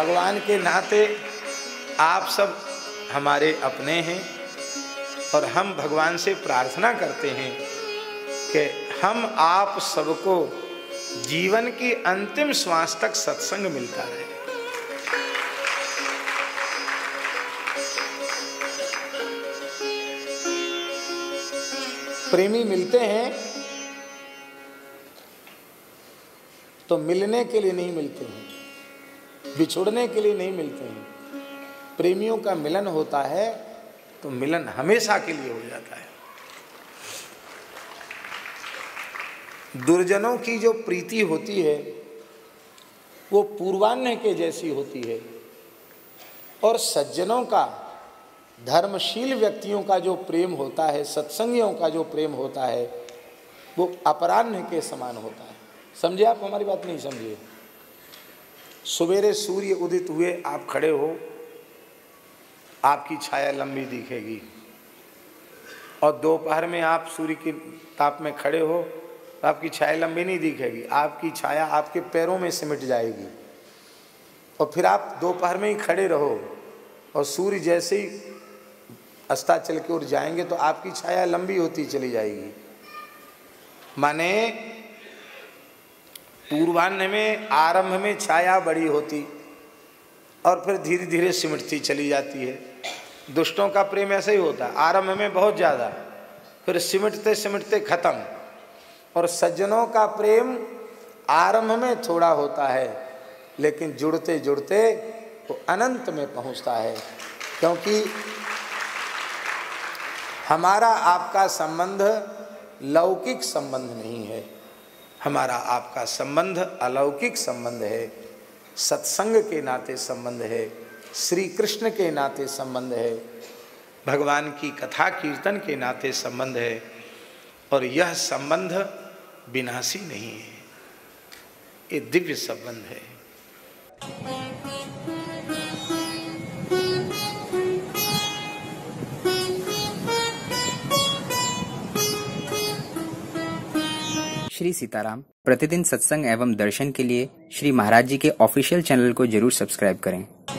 भगवान के नाते आप सब हमारे अपने हैं और हम भगवान से प्रार्थना करते हैं कि हम आप सबको जीवन की अंतिम श्वास तक सत्संग मिलता रहे। प्रेमी मिलते हैं तो मिलने के लिए नहीं मिलते हैं, बिछुड़ने के लिए नहीं मिलते हैं। प्रेमियों का मिलन होता है तो मिलन हमेशा के लिए हो जाता है। दुर्जनों की जो प्रीति होती है वो पूर्वाह्न के जैसी होती है और सज्जनों का, धर्मशील व्यक्तियों का जो प्रेम होता है, सत्संगियों का जो प्रेम होता है वो अपराह्न के समान होता है। समझे आप हमारी बात? नहीं समझिए। सवेरे सूर्य उदित हुए आप खड़े हो, आपकी छाया लंबी दिखेगी, और दोपहर में आप सूर्य की ताप में खड़े हो तो आपकी छाया लंबी नहीं दिखेगी, आपकी छाया आपके पैरों में सिमट जाएगी। और फिर आप दोपहर में ही खड़े रहो और सूर्य जैसे ही अस्ताचल की ओर जाएंगे तो आपकी छाया लंबी होती चली जाएगी। माने पूर्वाह्न में आरंभ में छाया बड़ी होती और फिर धीरे धीरे सिमटती चली जाती है। दुष्टों का प्रेम ऐसा ही होता है, आरंभ में बहुत ज़्यादा, फिर सिमटते सिमटते खत्म। और सज्जनों का प्रेम आरंभ में थोड़ा होता है लेकिन जुड़ते जुड़ते वो अनंत में पहुंचता है। क्योंकि हमारा आपका संबंध लौकिक संबंध नहीं है, हमारा आपका संबंध अलौकिक संबंध है, सत्संग के नाते संबंध है, श्री कृष्ण के नाते संबंध है, भगवान की कथा कीर्तन के नाते संबंध है। और यह संबंध विनाशी नहीं है, ये दिव्य संबंध है। श्री सीताराम प्रतिदिन सत्संग एवं दर्शन के लिए श्री महाराज जी के ऑफिशियल चैनल को जरूर सब्सक्राइब करें।